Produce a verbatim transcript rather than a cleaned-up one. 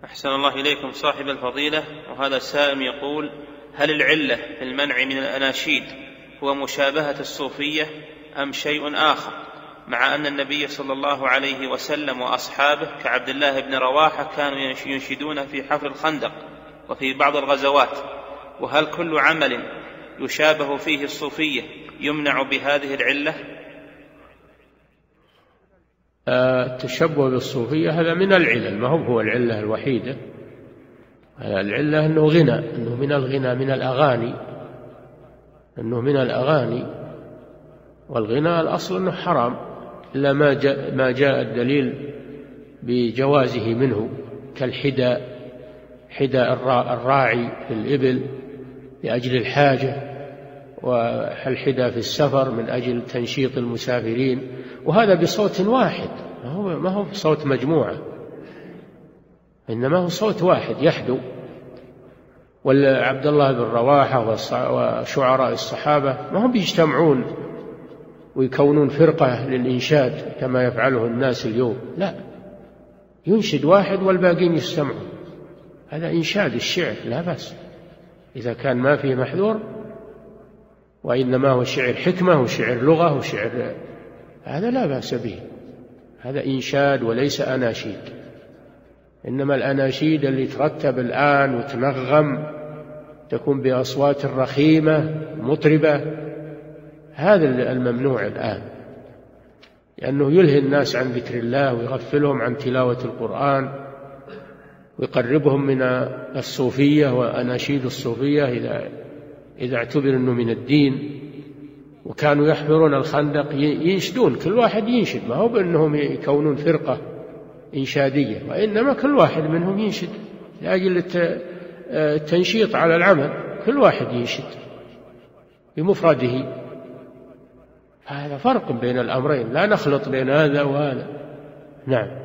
أحسن الله إليكم صاحب الفضيلة. وهذا السائل يقول: هل العلة في المنع من الأناشيد هو مشابهة الصوفية أم شيء آخر، مع أن النبي صلى الله عليه وسلم وأصحابه كعبد الله بن رواحة كانوا ينشدون في حفر الخندق وفي بعض الغزوات؟ وهل كل عمل يشابه فيه الصوفية يمنع بهذه العلة؟ التشبه بالصوفية هذا من العلل، ما هو العلة الوحيدة. العلة أنه غنى، أنه من الغنى من الأغاني، أنه من الأغاني، والغنى الأصل أنه حرام إلا ما جاء, ما جاء الدليل بجوازه منه، كالحدى، حدى الراعي في الإبل لأجل الحاجة، والحدى في السفر من أجل تنشيط المسافرين، وهذا بصوت واحد، ما هو, ما هو بصوت مجموعة، إنما هو صوت واحد يحدو. والعبد الله بن رواحة وشعراء الصحابة ما هم بيجتمعون ويكونون فرقة للإنشاد كما يفعله الناس اليوم، لا، ينشد واحد والباقين يستمعون، هذا إنشاد الشعر لا بأس إذا كان ما فيه محذور، وإنما هو شعر حكمة وشعر لغة وشعر، هذا لا بأس به، هذا إنشاد وليس أناشيد. إنما الأناشيد اللي ترتب الآن وتنغم تكون بأصوات رخيمة مطربة، هذا الممنوع الآن، لأنه يلهي الناس عن ذكر الله ويغفلهم عن تلاوة القرآن ويقربهم من الصوفية وأناشيد الصوفية إذا إذا اعتبر أنه من الدين. وكانوا يحفرون الخندق ينشدون، كل واحد ينشد، ما هو بأنهم يكونون فرقة إنشادية، وإنما كل واحد منهم ينشد لأجل التنشيط على العمل، كل واحد ينشد بمفرده. هذا فرق بين الأمرين، لا نخلط بين هذا وهذا. نعم.